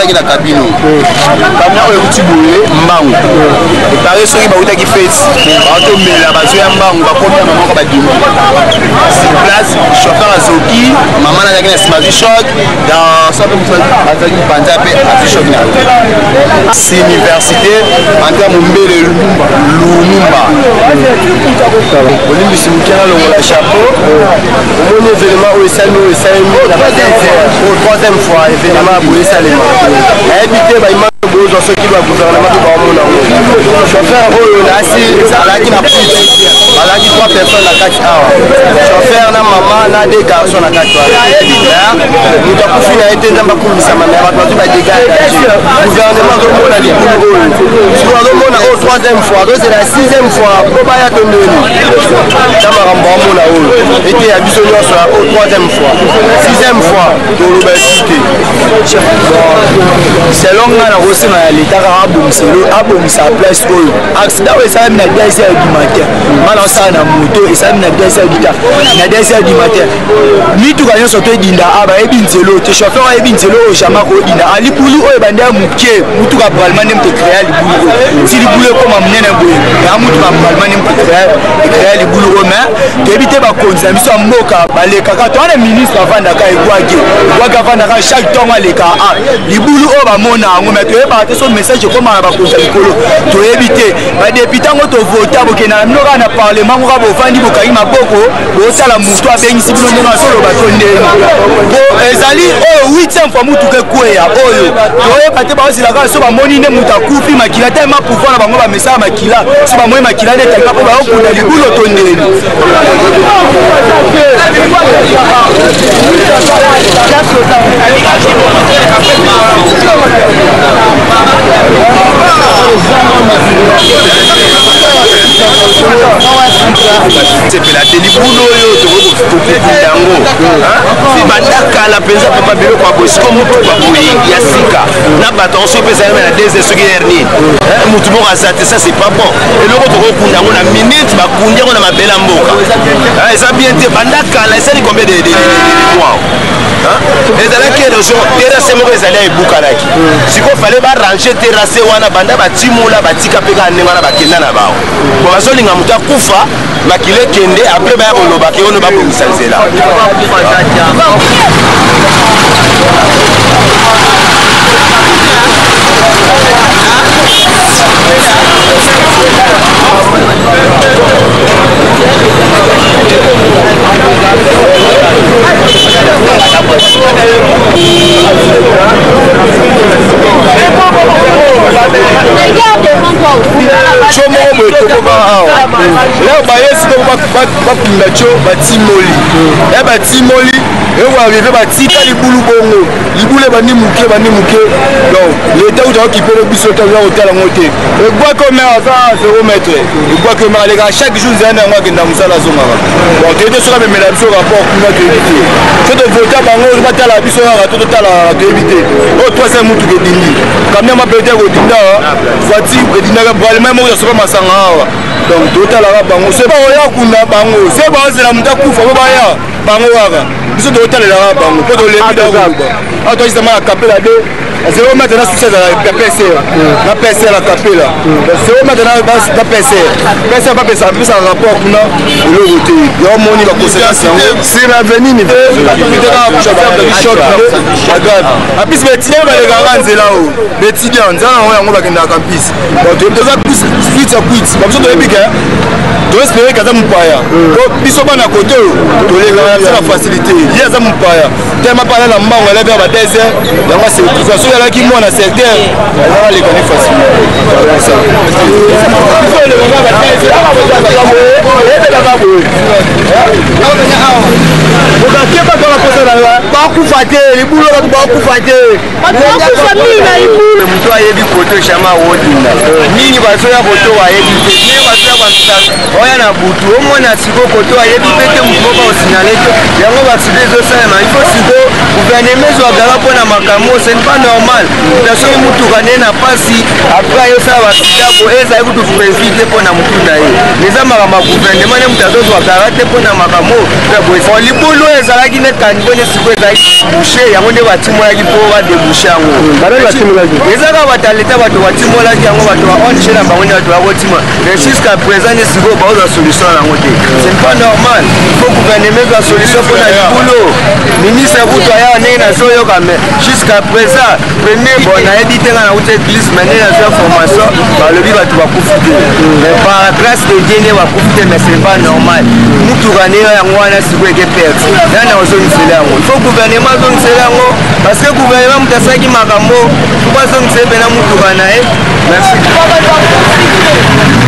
qui la cabine. Comme on est petit boulet, mbango. Et par ceux qui va qui fait, bateau mais la base ya mbango, va prendre maman comme dit. Sur place, chauffeur Azoki, maman n'a gagné smart choc dans ça peut attaquer Panzapé à choc là. C'est université en termes de Lumumba. On dit c'est le chapeau. On est événement où ça nous pour troisième fois événement pour les salés. Habité by dans ce qui va gouvernement de Bamona. Chauffeur là si là qui n'a plus là qui 3 personnes à 4 heures. Chauffeur na maman na des garçons à 4 heures. Nous avons fini à être dans ma cour ça ma mère va pas dégager. Gouvernement de Mona li pour sur le Mona au troisième fois, c'est la 6e fois pour pas y attendre. Chamara Bamona était à Bissonio sur au troisième fois. 6e fois pour l'obésité. C'est long là aussi na l'état abomisa place oyo accident oyo esala na 10h du matin mala osala na moto esala na 10h du matin na 10h du matin mituka nyonso to edinda aba ebi nzelo te chauffeur ebi nzelo oyo jama kodinda alipulu oyo bande ya muke mutuka bralman nem te créer libulu si libulu ekoma munene boye ya mutuka bralman nem te créer libulu oyo mais toyebi te bakonzi na biso ya mboka balekaka to wana ministre avandaka egwaki avandaka chaque temps aleka libulu oyo bamona yango mais toyeba te so message ekoma na bakonzi ya likolo toyebi te badepute yango tovota bokenda na bino kaka na parlement ngo kaka bovandi bokangi maboko bosala motu abengisi bino ndenge asoloba to ndenge ezali oyo 8e fois mutuka ekweya oyo toyeba te baosila kaka so bamoni nde moto akufi makila te ma pouvoir na bango bamesala makila so bamoni makila nde etanga mpo baokunda libulu to ndenge c'est la télibulo yo yango si bandaka la penza papa bilo kwa bosiko mutu kwa boyi ya sika na batonso pesa na des soki dernier mutu mo rasate ça c'est pas bon et le retour au kunda na minute ba kundia na mabela mboka ça bien te bandaka la ça combien de mois ezalaki érosion terrasse moko ezali ebukanaki sikoyo fale barange terrasse wana banda batimula batika mpe kaka ndenge wana bakenda na bao po bazolinga moto akufa makile ekende apres baya kolobaki ono babongisa nzela là bayesi bakunda cho batimoli ya batimoli ewa arrivé batika libulu bongo libule bandi muke donc l'état où occupé le biso ta hôtel en hôtel et bois comme à 0 mètre et bois que malgré chaque jour zana ngwa kenda musala zongaka donc tete soka memela biso rapport kuna to éviter je te voter bango batala biso ya to tala to éviter o 3e mutu ke dindi quand même peut-être ko dinda voiture ke dinda ka même mo soka masanga awa donc total la bango c'est pas oya kunda bango c'est ba zela muta kufa ba ya bango waka biso total la bango ko to le bida ko to justement la capella de 0 mètre na succès la PC la PC la capella 0 mètre na PC PC pas PC plus en rapport kuna le voter yo moni ba conséquence c'est l'avenir ni chauffeur de choc agave a plus métier ba le garanze là o métier nzana yango ba kenda campus bon to za plus vite quit ba biso to ebika to espérer kaza mpaya ko biso bana côté to le la facilité ya za mpaya tellement pas la mbango elle va ba désert yango c'est utilisation ya qui moi na secteur on va les connaître facilement ça c'est pas normal. La seule mutuka na pasi après ça va kitabo eza ekutu profiter pona mutunda ye. Les amara gouvernement ne mutazo wa karate pona makamo. Pour libulu ezalaki net kanibone siko eza ezalaki boucher yango nde batimolaki mpo badebouche yango ezaka bato ya leta bato batimolaki yango bato ba ONG na bango nde bato bakotima mais jusqu'à présent nde sikoyo bakozwa solution yango te c'est pas normal faut gouvernement ezwa solution mpona libulo ministre kutu aya ndenge nazoyoka mais jusqu'à présent premier bon nayebi te nga nauta église mais ndenge nazwa formation balobi bato bakufi te mais par grâce de Dieu nde bakufi te mais c'est pas normal mutuka ndenge yango wana sikoyo eke perte nana ozongisela yango il faut gouvernement azongisela yango parce que gouvernement moto asalaki makambo po azongisela mpena mutuka na ye merci